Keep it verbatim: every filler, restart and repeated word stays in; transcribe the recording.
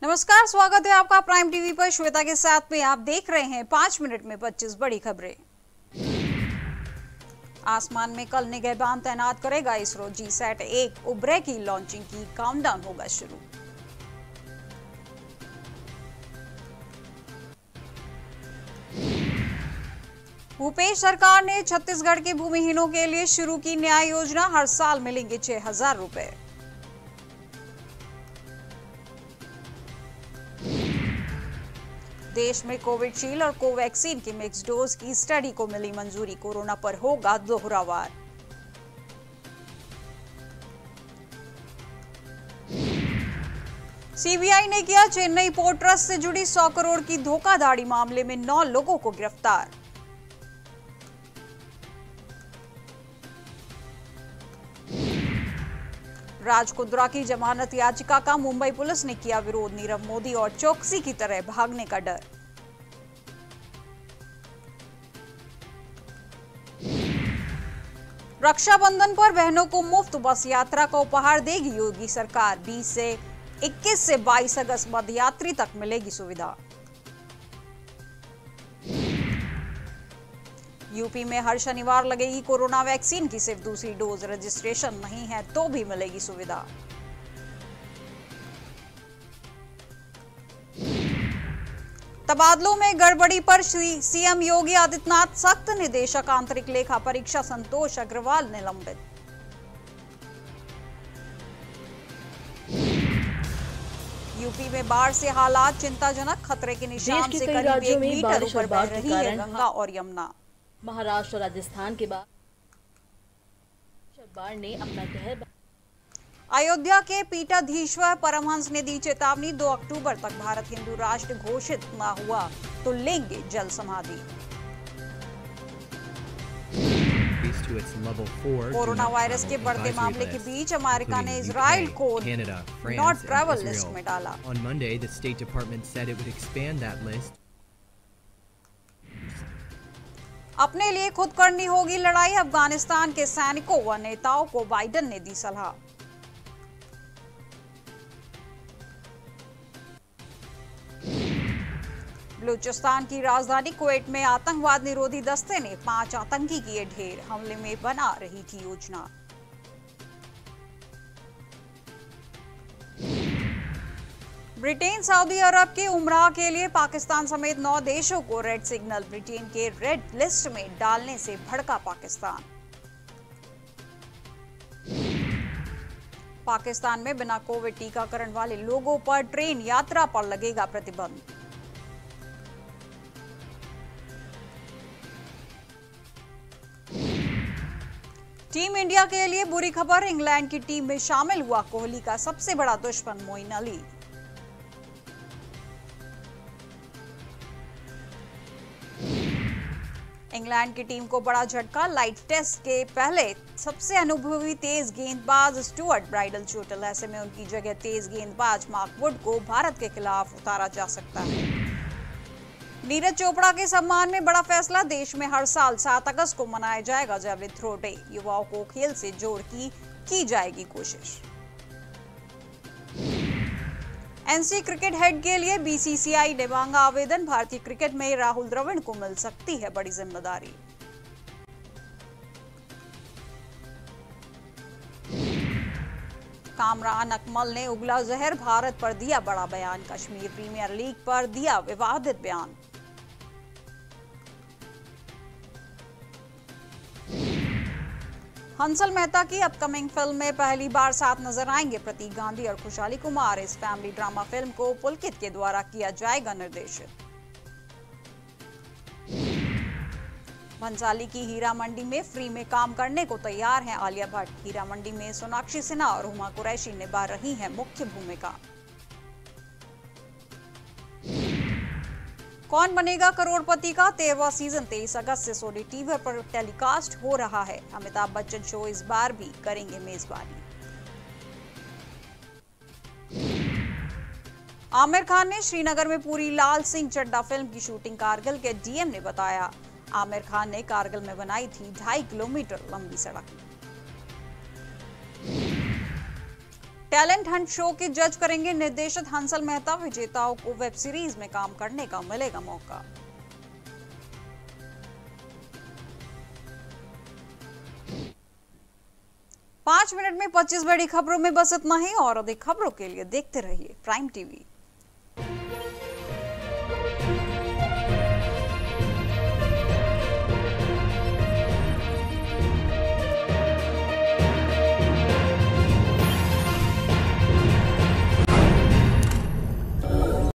नमस्कार, स्वागत है आपका प्राइम टीवी पर। श्वेता के साथ में आप देख रहे हैं पांच मिनट में पच्चीस बड़ी खबरें। आसमान में कल निगहबान तैनात करेगा इसरो। जी सैट एक उपग्रह की लॉन्चिंग की काउंटडाउन होगा शुरू। भूपेश सरकार ने छत्तीसगढ़ के भूमिहीनों के लिए शुरू की न्याय योजना। हर साल मिलेंगे छह हजार रुपए। देश में कोविशील्ड और कोवैक्सीन की मिक्स डोज की स्टडी को मिली मंजूरी। कोरोना पर होगा दोहरा वार। सीबीआई ने किया चेन्नई पोर्ट ट्रस्ट से जुड़ी सौ करोड़ की धोखाधड़ी मामले में नौ लोगों को गिरफ्तार। राज कुंद्रा की जमानत याचिका का मुंबई पुलिस ने किया विरोध। नीरव मोदी और चोकसी की तरह भागने का डर। रक्षाबंधन पर बहनों को मुफ्त बस यात्रा का उपहार देगी योगी सरकार। बीस से इक्कीस से बाईस अगस्त मध्य यात्री तक मिलेगी सुविधा। यूपी में हर शनिवार लगेगी कोरोना वैक्सीन की सिर्फ दूसरी डोज। रजिस्ट्रेशन नहीं है तो भी मिलेगी सुविधा। तबादलों में गड़बड़ी पर सीएम योगी आदित्यनाथ सख्त। निदेशक आंतरिक लेखा परीक्षा संतोष अग्रवाल निलंबित। यूपी में बाढ़ से हालात चिंताजनक। खतरे के निशान से करीब एक मीटर ऊपर बह रही है गंगा और यमुना। महाराष्ट्र और राजस्थान के बाद बाढ़ ने अपना कहर। अयोध्या के पीठाधीश्वर परमहंस ने दी चेतावनी। दो अक्टूबर तक भारत हिंदू राष्ट्र घोषित न हुआ तो लेंगे जल समाधि। कोरोना वायरस के बढ़ते मामले के बीच अमेरिका ने इजराइल को नॉट ट्रैवल लिस्ट में डाला। On Monday, the State Department said it would expand that list. अपने लिए खुद करनी होगी लड़ाई। अफगानिस्तान के सैनिकों व नेताओं को बाइडेन ने दी सलाह। बलूचिस्तान की राजधानी कुवैत में आतंकवाद निरोधी दस्ते ने पांच आतंकी किए ढेर। हमले में बना रही थी योजना। ब्रिटेन सऊदी अरब के उमराह के लिए पाकिस्तान समेत नौ देशों को रेड सिग्नल। ब्रिटेन के रेड लिस्ट में डालने से भड़का पाकिस्तान। पाकिस्तान में बिना कोविड टीकाकरण वाले लोगों पर ट्रेन यात्रा पर लगेगा प्रतिबंध। टीम इंडिया के लिए बुरी खबर। इंग्लैंड की टीम में शामिल हुआ कोहली का सबसे बड़ा दुश्मन मोइन अली। इंग्लैंड की टीम को बड़ा झटका। लाइट टेस्ट के पहले सबसे अनुभवी तेज गेंदबाज स्टुअर्ट ब्राइडल चोटिल। ऐसे में उनकी जगह तेज गेंदबाज मार्क वुड को भारत के खिलाफ उतारा जा सकता है। नीरज चोपड़ा के सम्मान में बड़ा फैसला। देश में हर साल सात अगस्त को मनाया जाएगा जेवलिन थ्रो डे। युवाओं को खेल से जोड़ की की जाएगी कोशिश। एनसी क्रिकेट हेड के लिए बीसीसीआई ने मांगा आवेदन। भारतीय क्रिकेट में राहुल द्रविड़ को मिल सकती है बड़ी जिम्मेदारी। कामरान अकमल ने उगला जहर। भारत पर दिया बड़ा बयान। कश्मीर प्रीमियर लीग पर दिया विवादित बयान। हंसल मेहता की अपकमिंग फिल्म में पहली बार साथ नजर आएंगे प्रतीक गांधी और खुशहाली कुमार। इस फैमिली ड्रामा फिल्म को पुलकित के द्वारा किया जाएगा निर्देशित। भंसाली की हीरा मंडी में फ्री में काम करने को तैयार हैं आलिया भट्ट। हीरा मंडी में सोनाक्षी सिन्हा और हुमा कुरैशी निभा रही हैं मुख्य भूमिका। कौन बनेगा करोड़पति का तेरहवां सीजन तेईस अगस्त से सोनी टीवी पर टेलीकास्ट हो रहा है। अमिताभ बच्चन शो इस बार भी करेंगे मेजबानी। आमिर खान ने श्रीनगर में पूरी लाल सिंह चड्ढा फिल्म की शूटिंग। कारगिल के डीएम ने बताया आमिर खान ने कारगिल में बनाई थी ढाई किलोमीटर लंबी सड़क। टैलेंट हंट शो के जज करेंगे निर्देशक हंसल मेहता। विजेताओं को वेब सीरीज में काम करने का मिलेगा मौका। पांच मिनट में पच्चीस बड़ी खबरों में बस इतना ही। और अधिक खबरों के लिए देखते रहिए प्राइम टीवी।